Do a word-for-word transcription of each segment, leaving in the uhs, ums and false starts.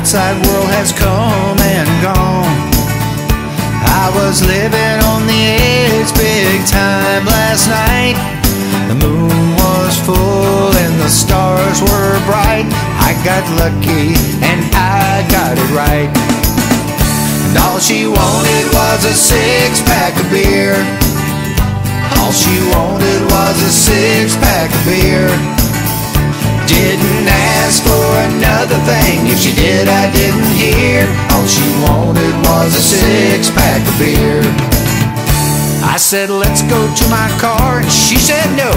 outside world has come and gone. I was living on the edge big time last night. The moon was full and the stars were bright. I got lucky and I got it right. And all she wanted was a six-pack of beer. All she wanted was a six-pack of beer. Didn't ask for another thing. If she did, I didn't hear. All she wanted was a six-pack of beer. I said, let's go to my car, and she said no.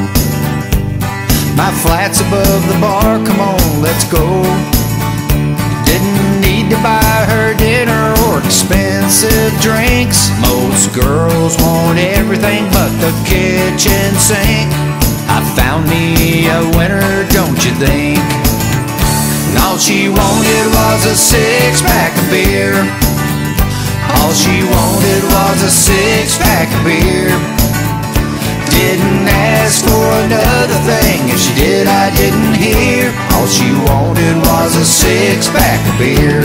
My flat's above the bar, come on, let's go. Didn't need to buy her dinner or expensive drinks. Most girls want everything but the kitchen sink. I found me a winner, don't you think? And all she wanted was a six-pack of beer. All she wanted was a six-pack of beer. Didn't ask for another thing. If she did, I didn't hear. All she wanted was a six-pack of beer.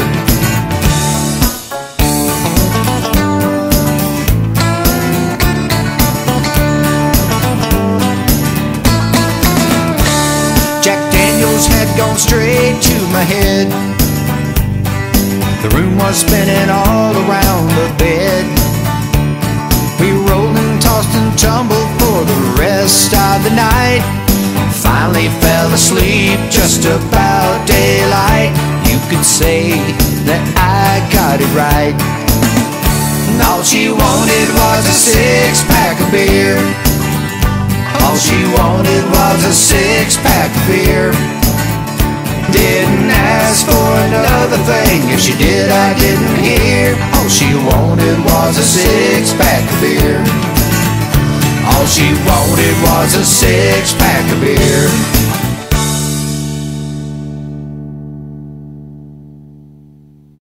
Had gone straight to my head. The room was spinning all around the bed. We rolled and tossed and tumbled for the rest of the night. Finally fell asleep just about daylight. You could say that I got it right. And all she wanted was a six-pack of beer. All she wanted was a six-pack of beer. Didn't ask for another thing. If she did, I didn't hear. All she wanted was a six-pack of beer. All she wanted was a six-pack of beer.